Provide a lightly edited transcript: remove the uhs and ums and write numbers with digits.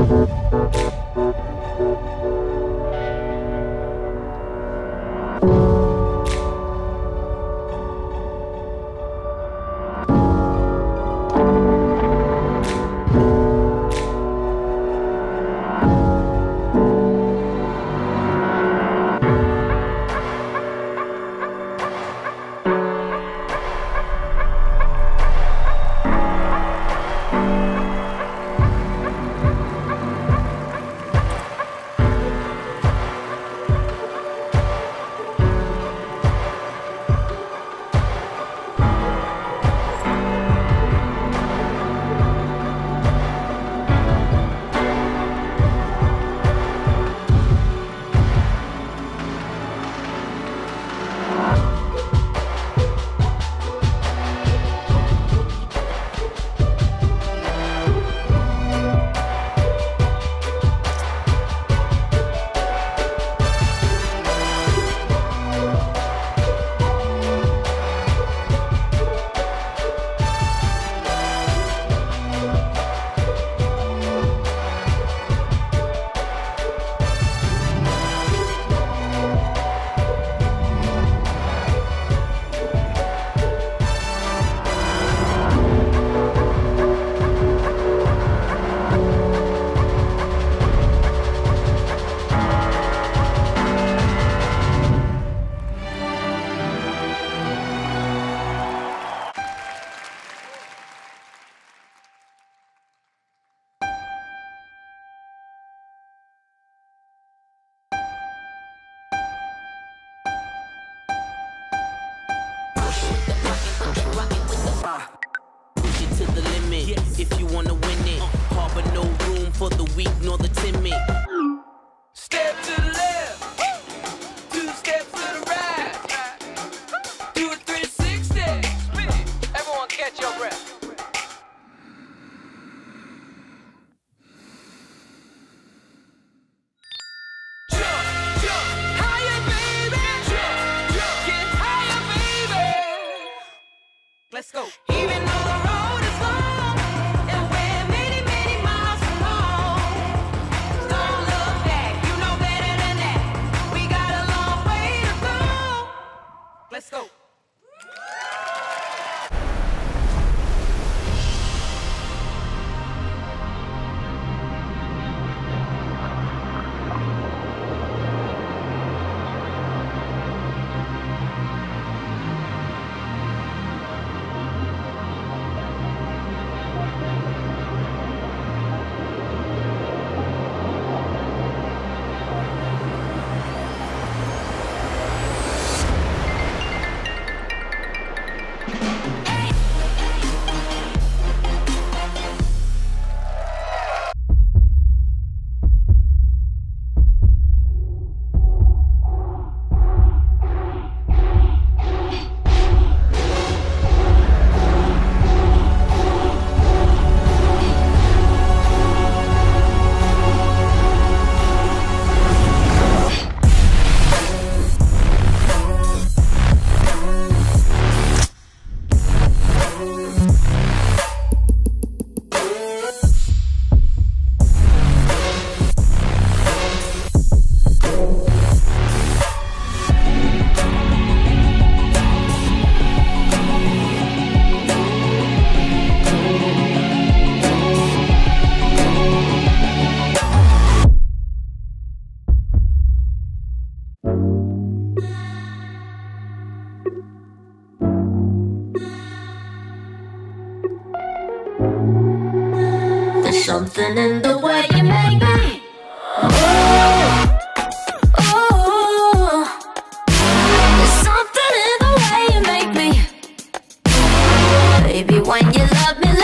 if you wanna win it. Harbor no room for the weak nor the timid. Step to the left, 2 steps to the right. Do a 360. Everyone catch your breath. Let's go. Even though the road is long and we're many, many miles from home, don't look back, you know better than that. We got a long way to go. Let's go. There's something in the way you make me. Oh, there's something in the way you make me. Baby, when you love me.